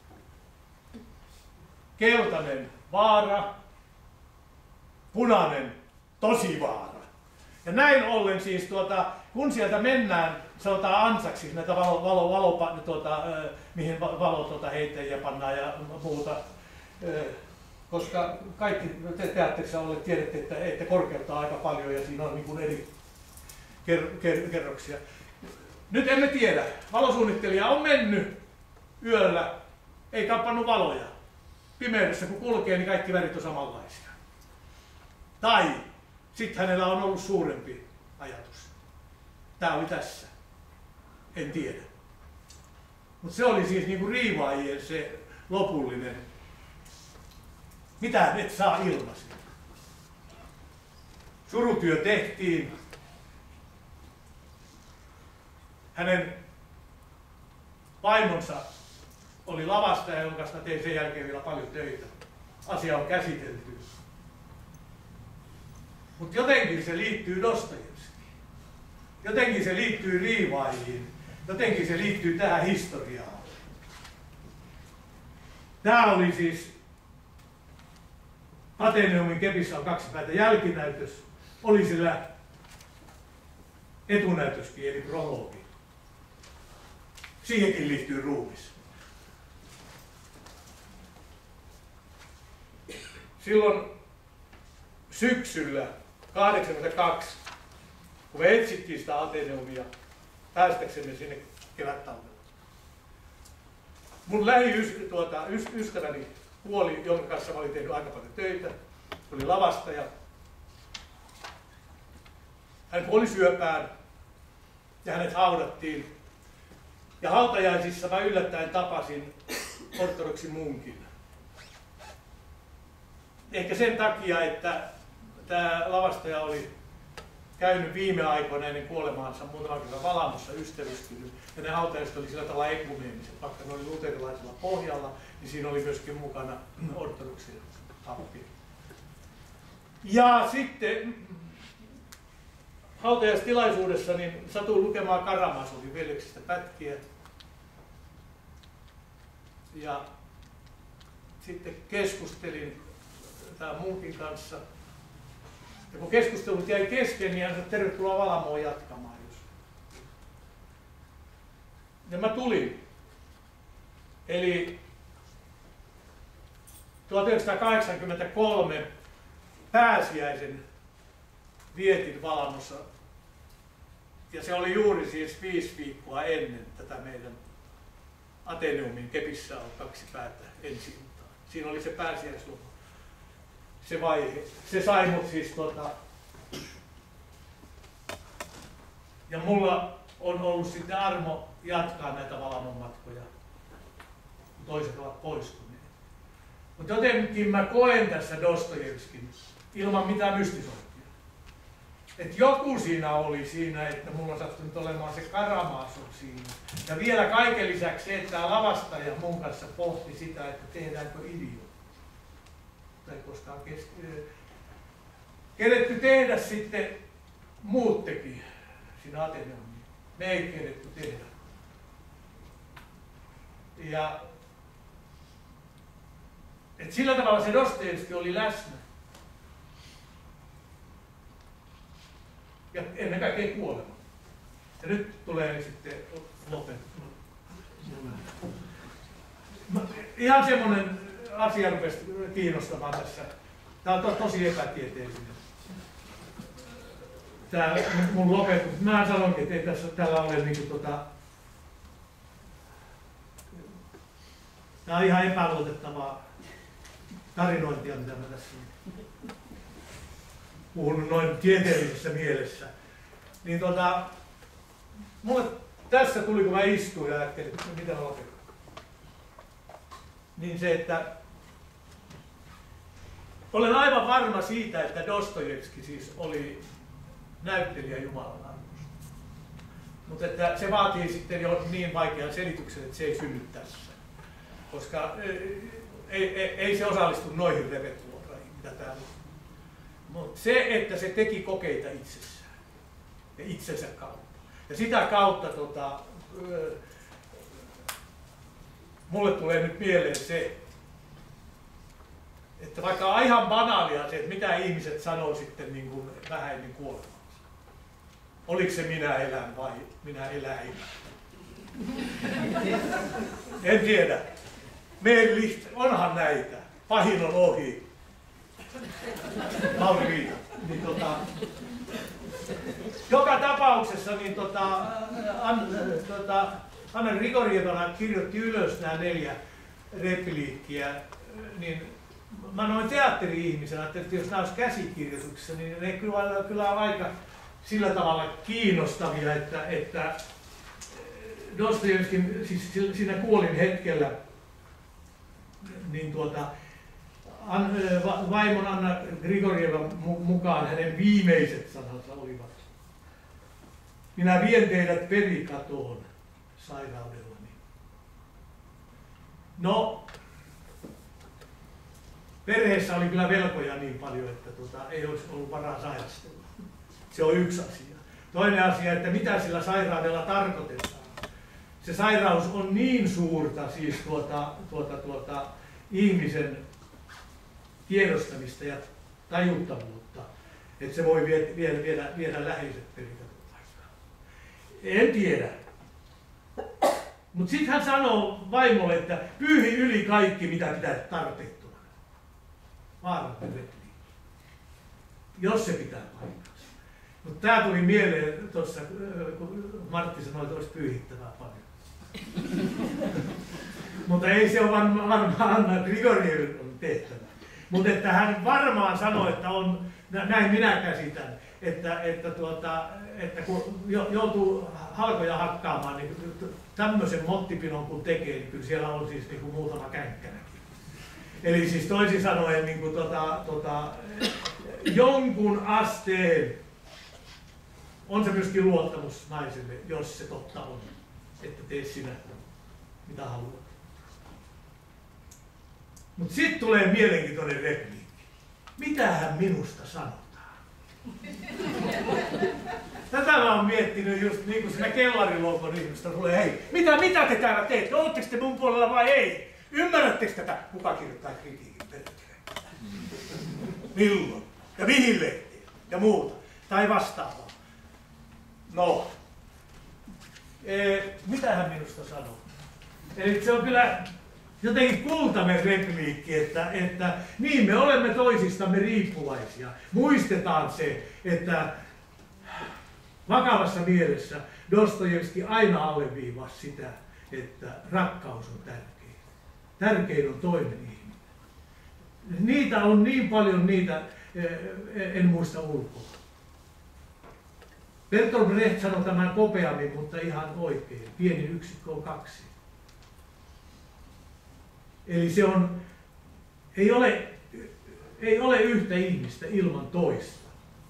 keltainen vaara, punainen tosi vaara. Ja näin ollen siis kun sieltä mennään, sanotaan ansaksi näitä mihin heittäjiä pannaan ja muuta, koska kaikki teatterissa olleet tiedätte, että korkeutta on aika paljon ja siinä on niin kuin eri kerroksia. Nyt emme tiedä. Valosuunnittelija on mennyt yöllä, eikä pannut valoja. Pimeydessä kun kulkee, niin kaikki värit on samanlaisia. Tai sitten hänellä on ollut suurempi ajatus. Tämä oli tässä. En tiedä. Mutta se oli siis niinku Riivaajien se lopullinen. Mitä et saa ilmaisin. Surutyö tehtiin. Hänen vaimonsa oli lavastaja, jonka kanssa tein sen jälkeen vielä paljon töitä. Asia on käsitelty. Mutta jotenkin se liittyy Dostojevskiin. Jotenkin se liittyy riivaihin. Jotenkin se liittyy tähän historiaan. Tämä oli siis Ateneumin Kepissä on 2 päätä jälkinäytös. Oli sillä etunäytöskin, eli prologi. Siihenkin liittyy ruumis. Silloin syksyllä 1982, kun me etsittiin sitä Ateneumia päästäksemme sinne kevättalvella. Mun lähiystäväni kuoli, jonka kanssa mä olin tehnyt aika paljon töitä. Se oli lavastaja. Hän kuoli syöpään ja hänet haudattiin. Ja hautajaisissa mä yllättäen tapasin ortodoksin munkin. Ehkä sen takia, että tämä lavastaja oli käynyt viime aikoina ennen kuolemaansa muutaman kerran Valamossa ystävystynyt. Ja ne hautajaiset oli sillä tavalla ekumeeniset, vaikka ne oli luterilaisella pohjalla, niin siinä oli myöskin mukana ortodoksin pappi. Ja sitten hautajaistilaisuudessa niin satuin lukemaan Karamazovin veljeksistä pätkiä. Ja sitten keskustelin tämän munkin kanssa. Ja kun keskustelut jäi kesken, niin hän sanoi, tervetuloa Valamoon jatkamaan. Ja mä tulin. Eli 1983 pääsiäisen vietin Valamossa. Ja se oli juuri siis 5 viikkoa ennen tätä meidän Ateneumin Kepissä on 2 päätä ensi iltaan. Siinä oli se pääsiäisloma. Se vaihe. Se sai mut siis ja mulla on ollut sitten armo jatkaa näitä Valamon matkoja. Toiset ovat poistuneet. Mutta jotenkin mä koen tässä Dostojevskin ilman mitään mystisointia. Että joku siinä oli siinä, että mulla on sattunut olemaan se Karamazov siinä. Ja vielä kaiken lisäksi se, että tämä lavastaja mun kanssa pohti sitä, että tehdäänkö idiootti. Tai koskaan keretty tehdä sitten muut teki siinä Ateneumiin. Me ei keretty tehdä. Ja et sillä tavalla se Dostojevski oli läsnä. Ja ennen kaikkea kuolema. Ja nyt tulee sitten lopetus. Ihan semmoinen asia rupesi kiinnostamaan tässä. Tämä on tosi epätieteellinen. Tämä mun lopetus. Mä sanoinkin, että ei tässä tällä ole niinku tämä on ihan epäluotettavaa tarinointia, mitä mä tässä puhun noin tieteellisessä mielessä. Niin mulle tässä tuli, kun mä istuin ja ajattelin, että mitä mä lopetan. Niin se, että olen aivan varma siitä, että Dostojevski siis oli näyttelijä Jumalan arvosta. Mutta että se vaatii sitten jo niin vaikean selityksen, että se ei synny tässä. Koska ei se osallistu noihin repertuaareihin, mitä täällä on. Mutta se, että se teki kokeita itsessään ja itsensä kautta. Ja sitä kautta mulle tulee nyt mieleen se, että vaikka on ihan banaalia se, että mitä ihmiset sanoo sitten niin kuin vähän ennen kuolemaansa. Oliko se minä elän vai minä eläin? En tiedä. Onhan näitä. Pahin on ohi. Mauri Viita. Niin, joka tapauksessa niin Anna Grigorjevna kirjoitti ylös nämä 4 repliikkiä. Niin mä noin teatteri-ihmisenä, että jos nämä olisi käsikirjoituksessa, niin ne kyllä on aika sillä tavalla kiinnostavia, että Dostojevskin siis siinä kuolin hetkellä niin vaimon Anna Grigorjevan mukaan hänen viimeiset sanansa olivat: minä vien teidät perikatoon sairaudellani. No, perheessä oli kyllä velkoja niin paljon, että ei olisi ollut varaa sairastella. Se on yksi asia. Toinen asia, että mitä sillä sairaudella tarkoitetaan. Se sairaus on niin suurta, siis ihmisen tiedostamista ja tajuttavuutta, että se voi viedä läheiset perintövaikaan. En tiedä. Mutta sitten hän sanoo vaimolle, että pyyhi yli kaikki, mitä pitää tarpeettomana. Vaarallinen repliikki. Jos se pitää paikkansa. Mutta tämä tuli mieleen tuossa, kun Martti sanoi, että olisi pyyhittävää paljon. Mutta ei se ole varmaan Anna Grigorievin tehtävä. Mutta että hän varmaan sanoi, että on, näin minä käsitän, että kun joutuu halkoja hakkaamaan, niin tämmöisen mottipinon kun tekee, niin kyllä siellä on siis niin kuin muutama känkkänäkin. Eli siis toisin sanoen niin kuin jonkun asteen on se myöskin luottamus naiselle, jos se totta on, että tee sinä mitä haluat. Mutta sitten tulee mielenkiintoinen repliikki. Mitähän minusta sanotaan? Tätä mä oon miettinyt just niin kuin siinä kellariluokon ihmistä tulee, hei, mitä te täällä teette? Oletteko te mun puolella vai ei? Ymmärrättekö tätä? Kuka kirjoittaa kritiikin perkele? Milloin? Ja mihin lehtiin? Ja muuta. Tai vastaavaa. No. Mitähän minusta sanoo? Eli se on kyllä jotenkin kultainen repliikki, että niin me olemme toisistamme riippuvaisia. Muistetaan se, että vakavassa mielessä Dostojevski aina alleviivasi sitä, että rakkaus on tärkein. Tärkein on toinen ihminen. Niitä on niin paljon, en muista ulkoa. Bertolt Brecht sanoi tämän kopeammin, mutta ihan oikein. Pieni yksikkö on kaksi. Eli se on, ei ole yhtä ihmistä ilman toista.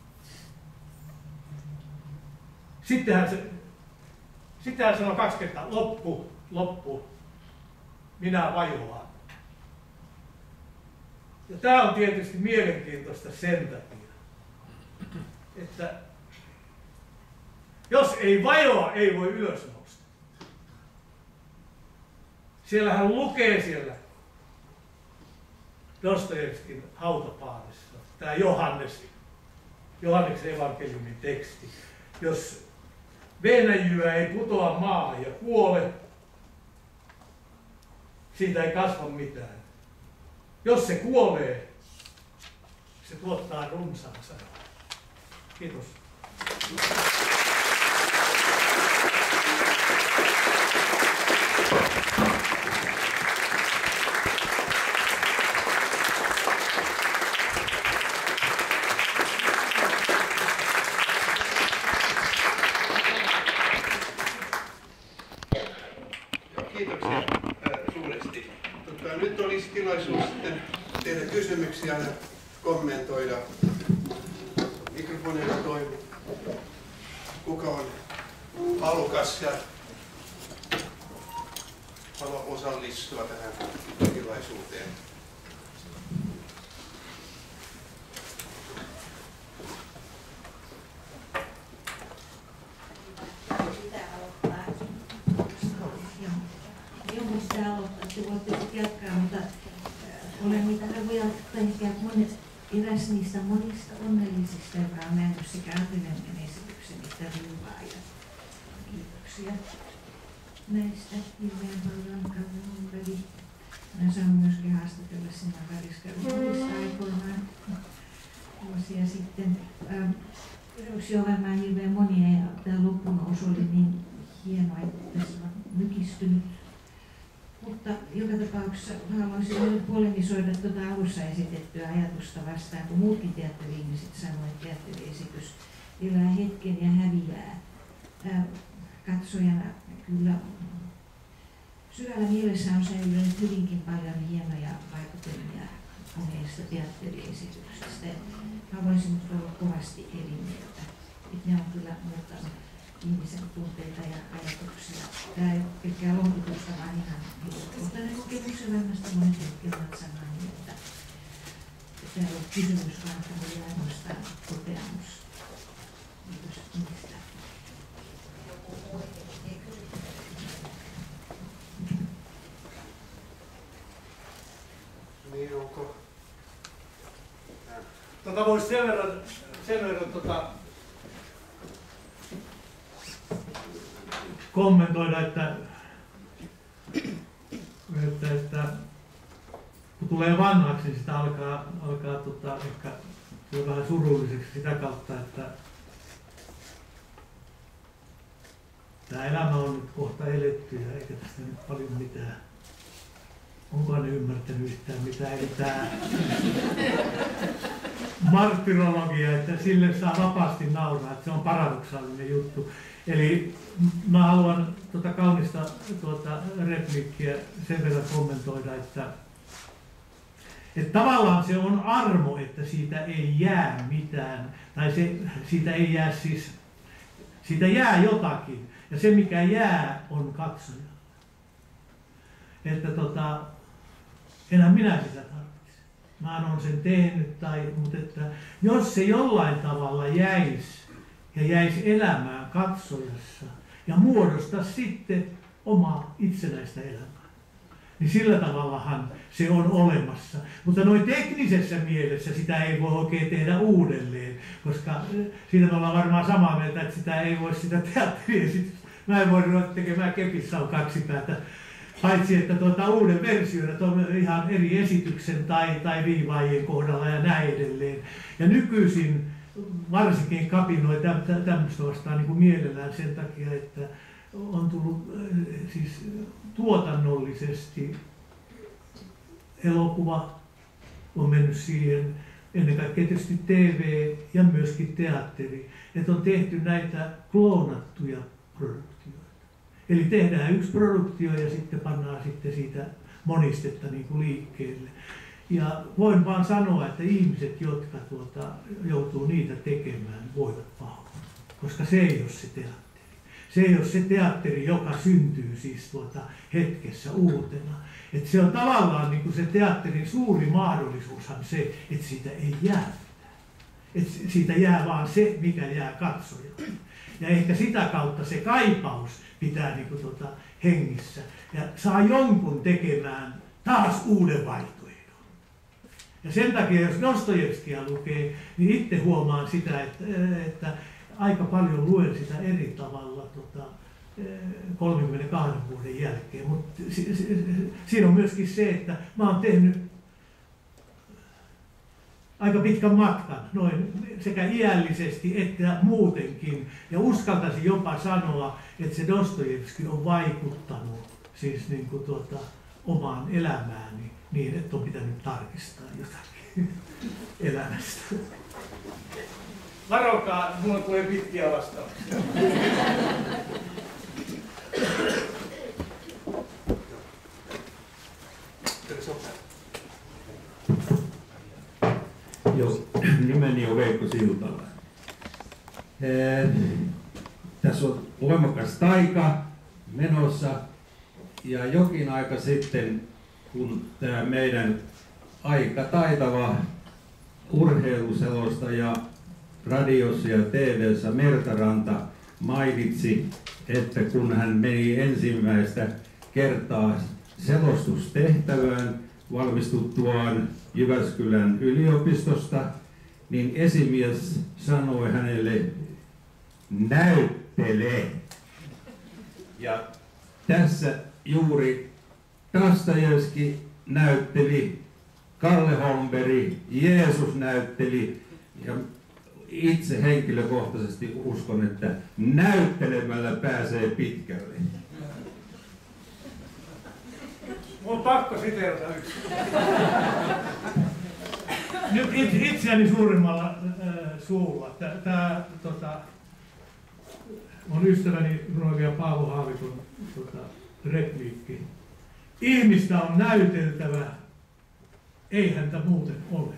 Sitten hän sanoi 2 kertaa, loppu, minä vajoan. Ja tämä on tietysti mielenkiintoista sen takia, että jos ei vajoa, ei voi ylös nousta. Siellähän lukee siellä Dostojevskin hautapaarissa, tämä Johanneksen evankeliumin teksti. Jos vehnäjyvä ei putoa maahan ja kuole, siitä ei kasva mitään. Jos se kuolee, se tuottaa runsaan sanan. Kiitos. Kiitoksia suuresti. Nyt olisi tilaisuus sitten tehdä kysymyksiä ja kommentoida. Mikrofonilla toimii. Kuka on halukas ja haluaa osallistua tähän tilaisuuteen? Voitte jatkaa, mutta olen niitä arvoja, ehkä eräs niistä monista onnellisista, joka on nähnyt sekä Ateneumien esityksen että Rivaa. Kiitoksia näistä hirveän paljon Kallinumpeli. Minä saan myöskin haastatella sinua Kariska aikoinaan vuosia sitten. Yksi on varmaan hirveän monia ja tämä loppunous oli niin hienoa, että tässä on mykistynyt. Mutta joka tapauksessa haluaisin polemisoida tuota alussa esitettyä ajatusta vastaan, kun muutkin teatteri-ihmiset sanoivat, että teatteriesitys elää hetken ja häviää. Katsojana kyllä syvällä mielessä on säilynyt hyvinkin paljon hienoja vaikutelmia monesta teatteriesityksestä. Haluaisin nyt olla kovasti eri mieltä. Ne on kyllä muuttanut ihmisen tunteita ja ajatuksia. Tämä ei ole pelkkää lohdutusta, vaan ihan henkilökohtainen kokemus elämästä. Monet ovat sanoneet, että tämä ei ole kysymys, vaan tämä oli ainoastaan toteamus. Kiitos niistä. Niin onko? Voisi sen verran kommentoida, että kun tulee vanhaksi, niin sitä alkaa ehkä tulla vähän surulliseksi sitä kautta, että tämä elämä on nyt kohta eletty ja eikä tästä nyt paljon mitään. Onkohan ne ymmärtänyt yhtään mitään? Eli tämä martyrologia, että sille saa vapaasti nauraa, että se on paradoksaalinen juttu. Eli mä haluan kaunista repliikkiä sen verran kommentoida, että tavallaan se on armo, että siitä ei jää mitään, tai siitä ei jää siis, siitä jää jotakin, ja se mikä jää on katsoja. Että enhän minä sitä tarvitse. Mä olen sen tehnyt, mutta että jos se jollain tavalla jäisi elämään katsojassa ja muodostaa sitten omaa itsenäistä elämää, niin sillä tavallahan se on olemassa. Mutta noin teknisessä mielessä sitä ei voi oikein tehdä uudelleen, koska siitä me ollaan varmaan samaa mieltä, että sitä ei voi sitä teatteriesitystä. Mä en voi ruveta tekemään kepissä on kaksi päätä. Paitsi että uuden version on ihan eri esityksen tai viivaajien kohdalla ja näin edelleen. Ja nykyisin varsinkin kapinoi tämmöistä vastaan niin kuin mielellään sen takia, että on tullut siis tuotannollisesti elokuva on mennyt siihen, ennen kaikkea tietysti TV ja myöskin teatteri, että on tehty näitä kloonattuja produktioita. Eli tehdään yksi produktio ja sitten pannaan sitten siitä monistetta niin kuin liikkeelle. Ja voin vaan sanoa, että ihmiset, jotka joutuu niitä tekemään, voivat pahoin, koska se ei ole se teatteri. Se ei ole se teatteri, joka syntyy siis hetkessä uutena. Että se on tavallaan niin kuin se teatterin suuri mahdollisuushan se, että siitä ei jää mitään. Että siitä jää vaan se, mikä jää katsojalle. Ja ehkä sitä kautta se kaipaus pitää niin kuin hengissä ja saa jonkun tekemään taas uuden vaihtoehdon. Ja sen takia, jos Dostojevskia lukee, niin itse huomaan sitä, että aika paljon luen sitä eri tavalla 32 vuoden jälkeen. Mutta siinä on myöskin se, että mä oon tehnyt aika pitkän matkan, noin sekä iällisesti että muutenkin. Ja uskaltaisin jopa sanoa, että se Dostojevski on vaikuttanut siis niin kuin omaan elämääni niin, että on pitänyt tarkistaa jotakin elämästä. Varokaa, mulla tulee pitkiä vastauksia. Joo, nimeni on Veikko Siltala. Tässä on voimakas taika menossa ja jokin aika sitten, kun tämä meidän aika taitava urheiluselostaja radiossa ja TV:ssä Mertaranta mainitsi, että kun hän meni ensimmäistä kertaa selostustehtävään valmistuttuaan Jyväskylän yliopistosta, niin esimies sanoi hänelle, näyttele. Ja tässä juuri Dostojevski näytteli, Kalle Holmberg, Jeesus näytteli, ja itse henkilökohtaisesti uskon, että näyttelemällä pääsee pitkälle. Mun on pakko siteerata yksi. Nyt itseäni suurimmalla suulla. Tämä on ystäväni runoilija Paavo Haavikon repliikki. Ihmistä on näyteltävä, ei häntä muuten ole.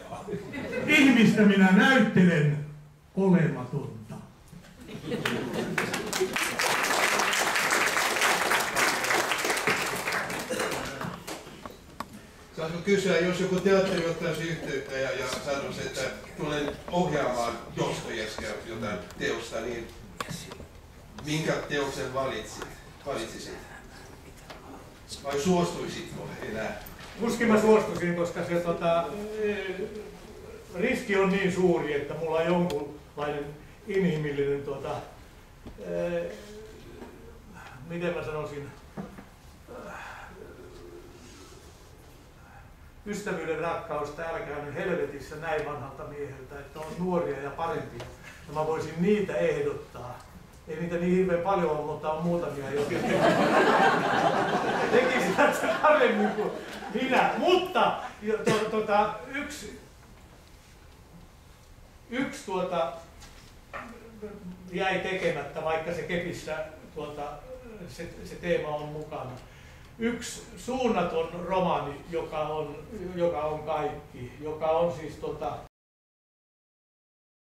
Ihmistä minä näyttelen olematonta. kysyä, jos joku teatteri ottaisi yhteyttä ja sanoisi, että tulen ohjaamaan Dostojevskia jotain teosta, niin minkä teoksen valitsisit? Vai suostuisitko enää? Tuskin mä suostuisin, koska se riski on niin suuri, että mulla on jonkunlainen inhimillinen, miten mä sanoisin, ystävyyden rakkaus täälläkään nyt helvetissä näin vanhalta mieheltä, että on nuoria ja parempia. Ja mä voisin niitä ehdottaa. Ei niitä niin hirveän paljon ole, mutta on muutamia, jotka tekisivät sen paremmin kuin minä. Mutta yksi jäi tekemättä, vaikka se Kepissä se teema on mukana. Yksi suunnaton romaani, joka on kaikki, joka on siis